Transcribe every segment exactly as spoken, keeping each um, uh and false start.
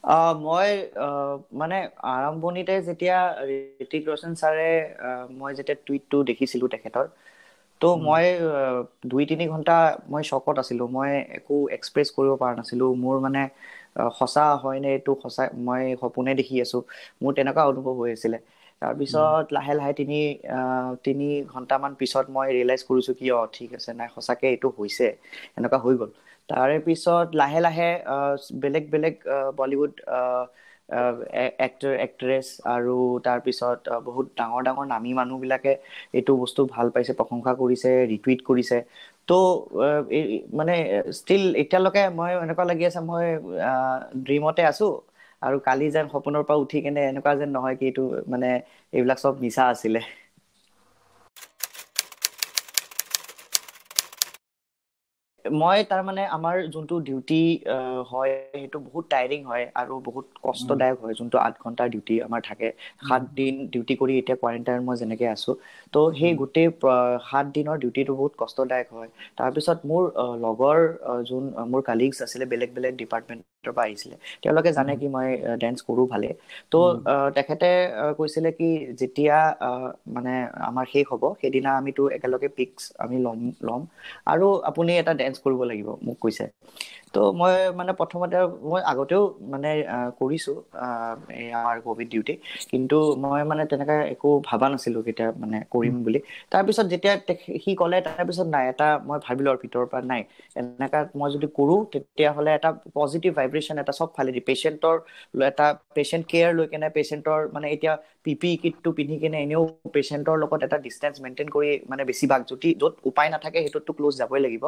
আহ মই আহ মানে আৰম্ভণিতে যেতিয়া ঋতিক ৰোশন ছাৰে আহ, মই যেতিয়া টুইটটো দেখিছিলো তেখেতৰ, তো উম, মই আহ, দুই তিনি ঘন্টা মই শ্বকত আছিলো। মই একো এক্সপ্ৰেছ কৰিব পৰা নাছিলো। মোৰ মানে আহ, সঁচা হয়নে এইটো সঁচা, মই সপোনে দেখি আছো, মোৰ তেনেকুৱা অনুভৱ হৈ আছিলে। উম, তাৰপিছত লাহে লাহে তিনি আহ, তিনি ঘন্টামান পিছত মই ৰিয়েলাইজ কৰিছো কি অ ঠিক আছে, নাই সঁচাকে এইটো হৈছে, এনেকুৱা হৈ গ'ল। তাৰে পিছত লাহে লাহে আহ, বেলেগ বেলেগ আহ, বলীউড এক্টৰ এক্ট্ৰেছ আৰু তাৰপিছত আহ, বহুত ডাঙৰ ডাঙৰ নামী মানুহ বিলাকে এইটো বস্তু ভাল পাইছে, প্ৰশংসা কৰিছে, ৰিটুইট কৰিছে। তো আহ, এই- মানে ষ্টিল এতিয়ালৈকে মই এনেকুৱা লাগি আছে মই ড্ৰিমতে আছো, আৰু কালি যেন সপোনৰ পৰা উঠি কেনে এনেকুৱা যেন নহয় কি এইটো মানে এইবিলাক চব মিছা আছিলে। মই তাৰমানে আমাৰ যোনটো ডিউটি হয় সেইটো বহুত টায়াৰিং হয় আৰু বহুত উম, কষ্টদায়ক হয়। যোনটো আঠ ঘন্টাৰ ডিউটি আমাৰ থাকে, সাত উম, দিন ডিউটি কৰি এতিয়া কোৱাৰেণ্টাইন মই যেনেকে আছো, তো সেই উম, গোটেই আহ, সাত দিনৰ ডিউটিটো বহুত কষ্টদায়ক হয়। তাৰপিছত মোৰ আহ, লগৰ আহ, যোন আহ, মোৰ কালিগছ আছিলে বেলেগ বেলেগ ডিপাৰ্টমেন্টৰ পৰা আহিছিলে, তেওঁলোকে জানে উম, কি মই ডেন্স কৰো ভালে। তো উম, আহ, তেখেতে আহ, কৈছিলে কি যেতিয়া আহ, মানে আমাৰ শেষ হ'ব সেইদিনা আমিতো একেলগে পিক্স আমি ল'ম ল'ম আৰু আপুনি এটা ডেন্স কৰিব লাগিব, মোক কৈছে। তো মই মানে প্ৰথমতে মই আগতেও মানে আহ, কৰিছো আহ, এই আমাৰ কভিড ডিউটি, কিন্তু মই মানে তেনেকে একো ভাবা নাছিলো কেতিয়া মানে কৰিম বুলি। তাৰপিছত যেতিয়া তেখ- সি ক'লে, তাৰপিছত নাই এটা মই ভাবিলো আৰু ভিতৰৰ পৰা নাই, এনেকা মই যদি কৰো তেতিয়াহ'লে এটা পজিটিভ ভাইব্ৰেশ্যন এটা চব ফালেদি পেচেণ্টৰ এটা পেচেণ্ট কেয়াৰ লৈ কেনে পেচেণ্টৰ মানে এতিয়া পি পি কিটটো পিন্ধি কেনে এনেও পেচেণ্টৰ লগত এটা ডিষ্টেঞ্চ মেইনটেইন কৰি মানে বেছিভাগ যদি য'ত উপায় নাথাকে সেইটোতো ক্ল'জ যাবই লাগিব।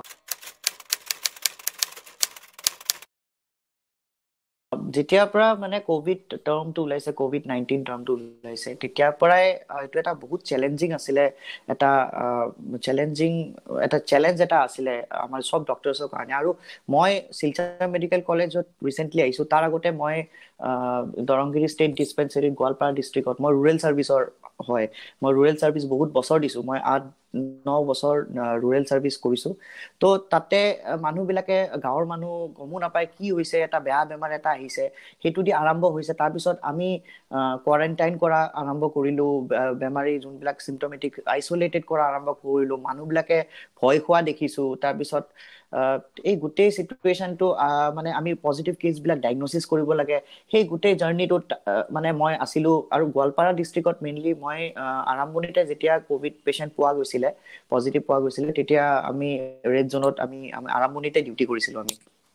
যেতিয়াৰ পৰা মানে কভিড টাৰ্মটো ওলাইছে, কভিড নাইনটিন টাৰ্মটো ওলাইছে, তেতিয়াৰ পৰাই আহ, এইটো এটা বহুত চেলেঞ্জিং আছিলে। এটা চেলেঞ্জিং এটা চেলেঞ্জ এটা আছিলে আমাৰ চব ডক্টৰছৰ কাৰণে। আৰু মই শিলচৰ মেডিকেল কলেজত ৰিচেণ্টলি আহিছো, তাৰ আগতে মই আহ, দৰংগিৰি ষ্টেট ডিছপেঞ্চেৰী গোৱালপাৰা ডিষ্ট্ৰিক্টত মই ৰুৰেল ছাৰ্ভিচৰ হয়। মই ৰুৰেল ছাৰ্ভিচ বহুত বছৰ দিছো, মই আঠ ন বছৰ ৰুৰেল ছাৰ্ভিচ কৰিছো। তো তাতে মানুহ বিলাকে, গাঁৱৰ মানুহ গমো নাপায় কি হৈছে, এটা বেয়া বেমাৰ এটা আহিছে, সেইটো দি আৰম্ভ হৈছে। তাৰপিছত আমি কোৱাৰেণ্টাইন কৰা আৰম্ভ কৰিলো, বে- বেমাৰী যোনবিলাক চিমটমেটিক আইচলেটেড কৰা আৰম্ভ কৰিলো, মানুহবিলাকে ভয় খোৱা দেখিছো। তাৰপিছত আহ, এই গোটেই চিটুৱেশ্যনটো মানে আমি পজিটিভ কেছবিলাক ডায়েগনচিছ কৰিব লাগে, সেই গোটেই জাৰ্ণিটোত মানে মই আছিলো। আৰু গোৱালপাৰা ডিষ্ট্ৰিক্টত মেইনলি মই আহ, আৰম্ভণিতে যেতিয়া কভিড পেচেণ্ট পোৱা গৈছিলে, পজিটিভ পোৱা গৈছিলে, তেতিয়া আমি ৰেড জোনত আমি আমি আৰম্ভণিতে ডিউটি কৰিছিলো আমি।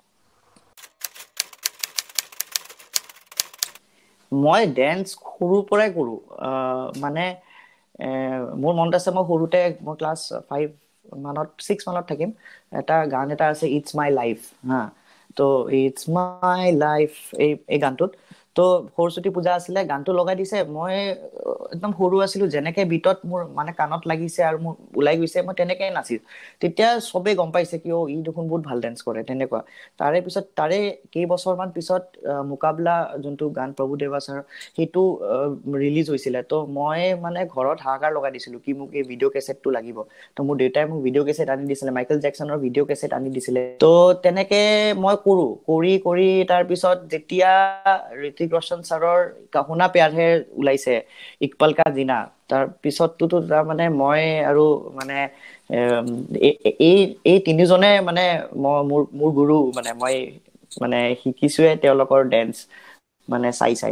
মই ডেন্স সৰুৰ পৰাই কৰো। আহ, মানে এ, মোৰ মনত আছে মই সৰুতে মই ক্লাছ ফাইভ মানত ছিক্স মানত থাকিম, এটা গান এটা আছে ইটছ মাই লাইফ, হা। তো ইটছ মাই লাইফ এই এই গানটোত, তো সৰস্বতী পূজা আছিলে, গানটো লগাই দিছে, মই আহ, একদম সৰু আছিলো, যেনেকে বিটত মোৰ মানে কাণত লাগিছে আৰু মোৰ ওলাই গৈছে, মই তেনেকে নাচিছো। তেতিয়া চবেই গম পাইছে কি অ ই দেখোন বহুত ভাল ডেন্স কৰে, তেনেকুৱা। তাৰে পিছত তাৰে কেইবছৰমান পিছত আহ, মোকাবলা যোনটো গান প্ৰভুদেৱা ছাৰ, সেইটো ৰিলিজ হৈছিলে। তো মই মানে ঘৰত হাহাকাৰ লগাই দিছিলো কি মোক এই ভিডিঅ' কেছেটটো লাগিব। তো মোৰ দেউতাই মোক ভিডিঅ' কেছেট আনি দিছিলে, মাইকেল জেকচনৰ ভিডিঅ' কেছেট আনি দিছিলে। তো তেনেকে মই কৰো, কৰি কৰি তাৰ পিছত যেতিয়া ঋতিক ৰোশন ছাৰৰ কাহুনা প্যাৰ হে ওলাইছে, ইকবাল কা জিনা, তাৰ পিছতটোতো তাৰ মানে মই আৰু মানে এম, এ- এ- এই এই তিনিজনে মানে মই মোৰ মোৰ গুৰু, মানে মই মানে শিকিছোৱে তেওঁলোকৰ ডেন্স মানে চাই চাই।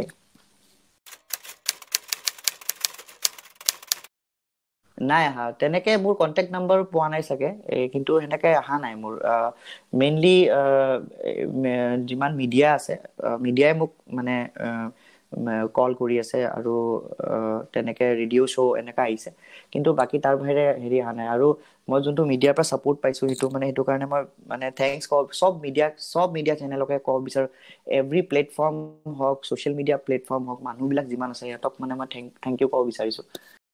নাই আহা তেনেকে, মোৰ কন্টেক্ট নাম্বাৰ পোৱা নাই চাগে, এ, কিন্তু সেনেকে অহা নাই মোৰ। মেইনলি যিমান মিডিয়া আছে, মিডিয়াই মোক মানে কল কৰি আছে, আৰু আহ, তেনেকে ৰেডিঅ' শ্ব' এনেকা আহিছে। কিন্তু বাকী তাৰ বাহিৰে হেৰি অহা নাই। আৰু মই যোনটো মিডিয়াৰ পৰা ছাপোৰ্ট পাইছো, সেইটো মানে সেইটো কাৰণে মই মানে থেংকছ কওঁ চব মিডিয়াক, চব মিডিয়া চেনেলকে ক'ব বিচাৰো। এভৰি প্লেটফৰ্ম হওক, ছ'চিয়েল মিডিয়া প্লেটফৰ্ম হওক, মানুহবিলাক যিমান আছে সিহঁতক মানে মই থেংক থেংক ইউ ক'ব বিচাৰিছো।